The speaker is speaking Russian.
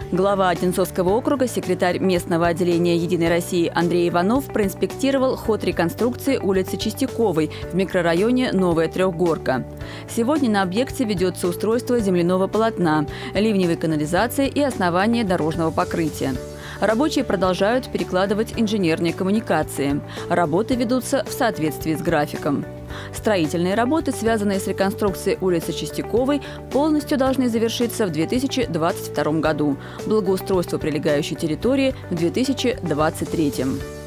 Глава Одинцовского округа, секретарь местного отделения «Единой России» Андрей Иванов проинспектировал ход реконструкции улицы Чистяковой в микрорайоне Новая Трехгорка. Сегодня на объекте ведется устройство земляного полотна, ливневой канализации и основания дорожного покрытия. Рабочие продолжают перекладывать инженерные коммуникации. Работы ведутся в соответствии с графиком. Строительные работы, связанные с реконструкцией улицы Чистяковой, полностью должны завершиться в 2022 году. Благоустройство прилегающей территории – в 2023.